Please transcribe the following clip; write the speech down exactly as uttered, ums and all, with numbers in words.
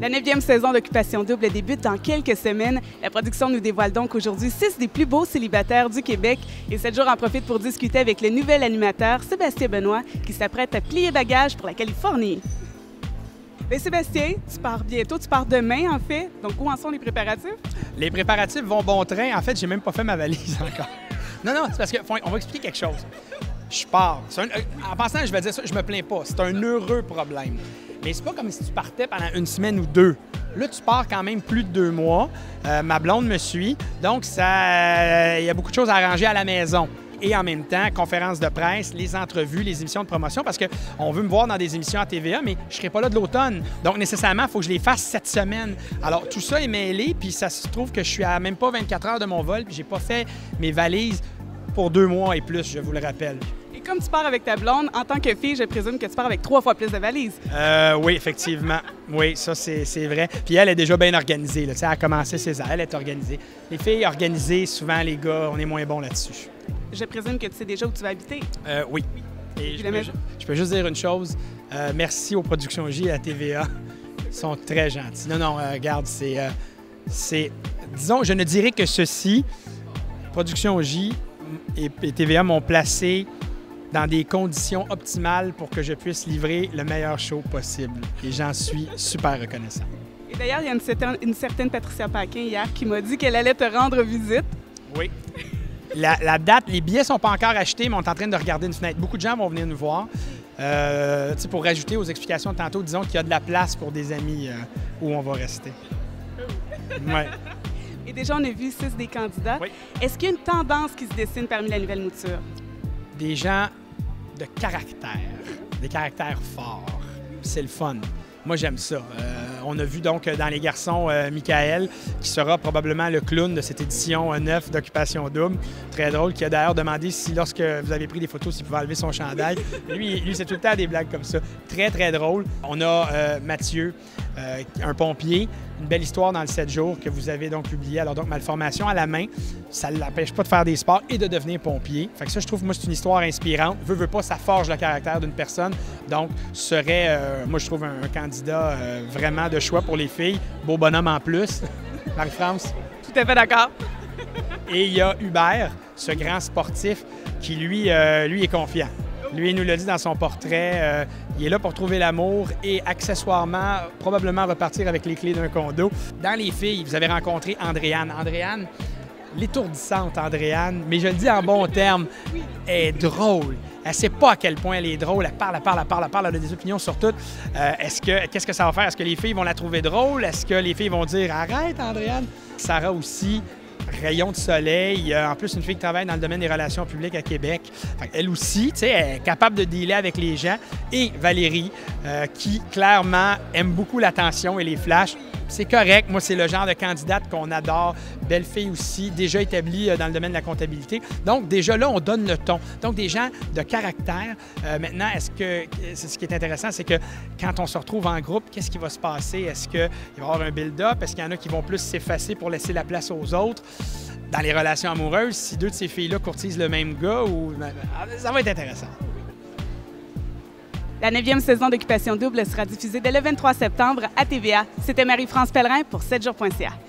La neuvième saison d'Occupation Double débute dans quelques semaines. La production nous dévoile donc aujourd'hui six des plus beaux célibataires du Québec. Et sept jours en profite pour discuter avec le nouvel animateur Sébastien Benoît qui s'apprête à plier bagages pour la Californie. Bien, Sébastien, tu pars bientôt, tu pars demain en fait. Donc où en sont les préparatifs? Les préparatifs vont bon train. En fait, j'ai même pas fait ma valise encore. Non, non, c'est parce qu'on va expliquer quelque chose. Je pars. Un, en passant, je vais dire ça, je me plains pas. C'est un heureux problème. Mais c'est pas comme si tu partais pendant une semaine ou deux. Là, tu pars quand même plus de deux mois. Euh, ma blonde me suit. Donc, ça, il y a beaucoup de choses à arranger à la maison. Et en même temps, conférences de presse, les entrevues, les émissions de promotion, parce qu'on veut me voir dans des émissions à T V A, mais je ne serai pas là de l'automne. Donc, nécessairement, il faut que je les fasse cette semaine. Alors, tout ça est mêlé, puis ça se trouve que je suis à même pas vingt-quatre heures de mon vol, puis j'ai pas fait mes valises pour deux mois et plus, je vous le rappelle. Et comme tu pars avec ta blonde, en tant que fille, je présume que tu pars avec trois fois plus de valises. Euh, oui, effectivement. Oui, ça, c'est vrai. Puis elle est déjà bien organisée. Là. Elle a commencé ses ailes, elle est organisée. Les filles organisées, souvent, les gars, on est moins bons là-dessus. Je présume que tu sais déjà où tu vas habiter. Euh, oui. Et je peux, je peux juste dire une chose. Euh, merci aux Productions J et à T V A. Ils sont très gentils. Non, non, euh, regarde, c'est... Euh, c'est... Disons, je ne dirais que ceci. Productions J et, et T V A m'ont placé dans des conditions optimales pour que je puisse livrer le meilleur show possible. Et j'en suis super reconnaissant. Et d'ailleurs, il y a une certaine, une certaine Patricia Paquin hier qui m'a dit qu'elle allait te rendre visite. Oui. La, la date, les billets ne sont pas encore achetés, mais on est en train de regarder une fenêtre. Beaucoup de gens vont venir nous voir. Euh, pour rajouter aux explications de tantôt, disons qu'il y a de la place pour des amis euh, où on va rester. Ouais. Et déjà, on a vu six des candidats. Oui. Est-ce qu'il y a une tendance qui se dessine parmi la nouvelle mouture? Des gens de caractère, des caractères forts. C'est le fun. Moi, j'aime ça. Euh, on a vu donc dans Les Garçons euh, Michael, qui sera probablement le clown de cette édition euh, neuf d'Occupation Double. Très drôle, qui a d'ailleurs demandé si, lorsque vous avez pris des photos, s'il pouvait enlever son chandail. Lui, lui c'est tout le temps des blagues comme ça. Très, très drôle. On a euh, Mathieu, euh, un pompier. Une belle histoire dans le sept jours que vous avez donc publié. Alors donc, malformation à la main, ça ne l'empêche pas de faire des sports et de devenir pompier. Fait que ça, je trouve, moi, c'est une histoire inspirante. Veux, veux pas, ça forge le caractère d'une personne. Donc, ce serait, euh, moi, je trouve un, un candidat euh, vraiment de choix pour les filles. Beau bonhomme en plus. Marie-France? Tout à fait d'accord. Et il y a Hubert, ce grand sportif, qui, lui, euh, lui est confiant. Lui, il nous l'a dit dans son portrait, euh, il est là pour trouver l'amour et accessoirement, probablement repartir avec les clés d'un condo. Dans les filles, vous avez rencontré Andréane. Andréane, l'étourdissante Andréane, mais je le dis en bon terme, elle est drôle. Elle ne sait pas à quel point elle est drôle. Elle parle, elle parle, elle parle, elle parle, elle a des opinions sur tout. Euh, est-ce que, qu'est-ce que ça va faire? Est-ce que les filles vont la trouver drôle? Est-ce que les filles vont dire « Arrête, Andréane! » Sarah aussi. Rayon de soleil. En plus, une fille qui travaille dans le domaine des relations publiques à Québec. Elle aussi, tu sais, elle est capable de dealer avec les gens. Et Valérie, euh, qui clairement aime beaucoup l'attention et les flashs. C'est correct. Moi, c'est le genre de candidate qu'on adore. Belle fille aussi, déjà établie dans le domaine de la comptabilité. Donc, déjà là, on donne le ton. Donc, des gens de caractère. Euh, maintenant, est-ce que, ce qui est intéressant, c'est que quand on se retrouve en groupe, qu'est-ce qui va se passer? Est-ce qu'il va y avoir un build-up? Est-ce qu'il y en a qui vont plus s'effacer pour laisser la place aux autres? Dans les relations amoureuses, si deux de ces filles-là courtisent le même gars, ou... ça va être intéressant. La neuvième saison d'Occupation Double sera diffusée dès le vingt-trois septembre à T V A. C'était Marie-France Pellerin pour sept jours point C A.